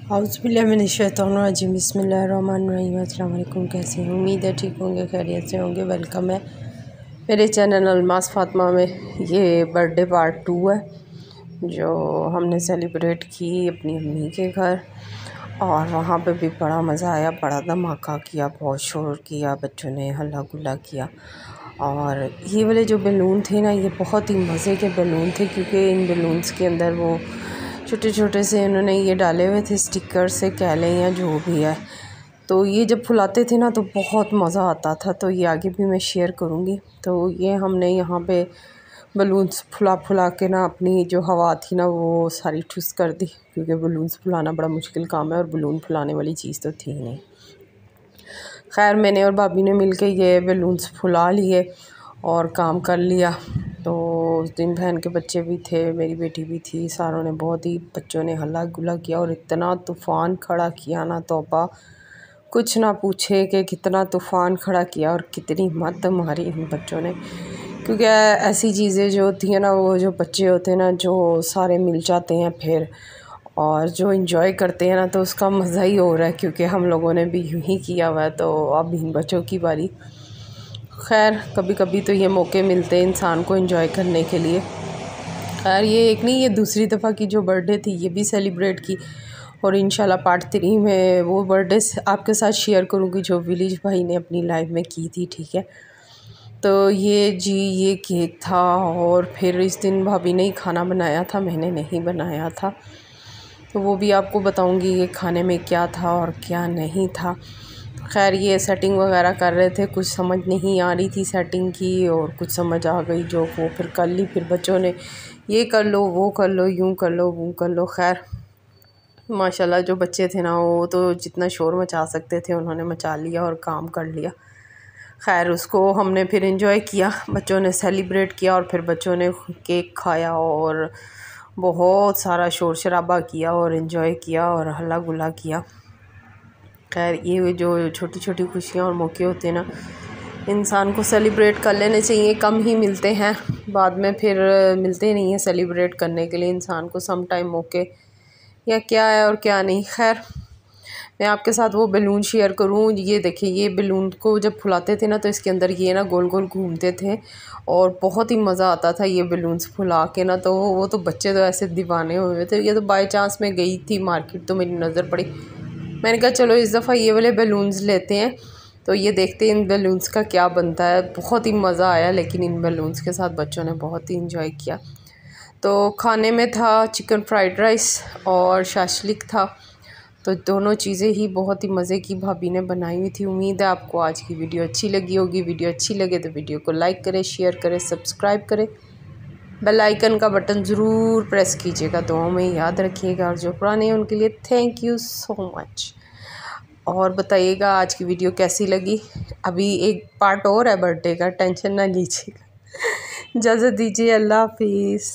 औज़ुबिल्लाहिमिनश्शैतानिर्रजीम बिस्मिल्लाहिर्रहमानिर्रहीम। अस्सलाम वालेकुम। कैसे हैं? उम्मीद है ठीक होंगे, खैरियत से होंगे। वेलकम है मेरे चैनल अलमास फ़ातिमा में। ये बर्थडे पार्ट 2 है जो हमने सेलिब्रेट की अपनी अम्मी के घर, और वहाँ पे भी बड़ा मज़ा आया, बड़ा धमाका किया, बहुत शोर किया, बच्चों ने हल्ला गुल्ला किया। और ये वाले जो बलून थे ना, ये बहुत ही मज़े के बलून थे, क्योंकि इन बलून्स के अंदर वो छोटे छोटे से इन्होंने ये डाले हुए थे स्टिकर से, कह लें या जो भी है। तो ये जब फुलाते थे ना तो बहुत मज़ा आता था। तो ये आगे भी मैं शेयर करूँगी। तो ये हमने यहाँ पे बलून्स फुला फुला के ना अपनी जो हवा थी ना वो सारी ठुस कर दी, क्योंकि बलून्स फुलाना बड़ा मुश्किल काम है और बलून फुलाने वाली चीज़ तो थी नहीं। खैर मैंने और भाभी ने मिल के ये बलून्स फुला लिए और काम कर लिया। तो उस दिन बहन के बच्चे भी थे, मेरी बेटी भी थी, सारों ने बहुत ही बच्चों ने हल्ला गुल्ला किया और इतना तूफ़ान खड़ा किया ना, तौबा कुछ ना पूछे कि कितना तूफ़ान खड़ा किया और कितनी मत मारी इन बच्चों ने। क्योंकि ऐसी चीज़ें जो होती हैं ना, वो जो बच्चे होते हैं ना, जो सारे मिल जाते हैं फिर और जो इंजॉय करते हैं ना, तो उसका मज़ा ही हो रहा है। क्योंकि हम लोगों ने भी यूँ ही किया हुआ है, तो अब इन बच्चों की बारी। खैर कभी कभी तो ये मौके मिलते हैं इंसान को एंजॉय करने के लिए। खैर ये एक नहीं, ये दूसरी दफ़ा की जो बर्थडे थी ये भी सेलिब्रेट की, और इंशाल्लाह पार्ट 3 में वो बर्थडे आपके साथ शेयर करूँगी जो विलेज भाई ने अपनी लाइफ में की थी। ठीक है, तो ये केक था, और फिर इस दिन भाभी ने ही खाना बनाया था, मैंने नहीं बनाया था। तो वो भी आपको बताऊँगी ये खाने में क्या था और क्या नहीं था। खैर ये सेटिंग वगैरह कर रहे थे, कुछ समझ नहीं आ रही थी सेटिंग की, और कुछ समझ आ गई जो वो फिर कर ली। फिर बच्चों ने ये कर लो, वो कर लो, यूँ कर लो, वो कर लो। खैर माशाल्लाह जो बच्चे थे ना, वो तो जितना शोर मचा सकते थे उन्होंने मचा लिया और काम कर लिया। खैर उसको हमने फिर एंजॉय किया, बच्चों ने सेलिब्रेट किया, और फिर बच्चों ने केक खाया और बहुत सारा शोर शराबा किया और एंजॉय किया और हल्ला गुल्ला किया। खैर ये जो छोटी छोटी खुशियाँ और मौके होते हैं ना, इंसान को सेलिब्रेट कर लेने चाहिए। कम ही मिलते हैं, बाद में फिर मिलते नहीं हैं सेलिब्रेट करने के लिए इंसान को सम टाइम मौके, या क्या है और क्या नहीं। खैर मैं आपके साथ वो बलून शेयर करूँ। ये देखिए, ये बलून को जब फुलाते थे ना तो इसके अंदर ये ना गोल गोल घूमते थे और बहुत ही मज़ा आता था ये बलून्स फुला के ना। तो वो तो बच्चे तो ऐसे दीवाने हुए थे। ये तो बाय चांस में गई थी मार्केट तो मेरी नज़र पड़ी, मैंने कहा चलो इस दफ़ा ये वाले बलून्स लेते हैं। तो ये देखते हैं इन बलून्स का क्या बनता है। बहुत ही मज़ा आया, लेकिन इन बलून्स के साथ बच्चों ने बहुत ही इंजॉय किया। तो खाने में था चिकन फ्राइड राइस और शाशलिक था। तो दोनों चीज़ें ही बहुत ही मज़े की भाभी ने बनाई हुई थी। उम्मीद है आपको आज की वीडियो अच्छी लगी होगी। वीडियो अच्छी लगे तो वीडियो को लाइक करें, शेयर करें, सब्सक्राइब करें, बेल आइकन का बटन ज़रूर प्रेस कीजिएगा, दुआओं में याद रखिएगा। और जो पुराने हैं उनके लिए थैंक यू सो मच। और बताइएगा आज की वीडियो कैसी लगी। अभी एक पार्ट और है बर्थडे का, टेंशन ना लीजिएगा। इजाज़त दीजिए, अल्लाह हाफिज़।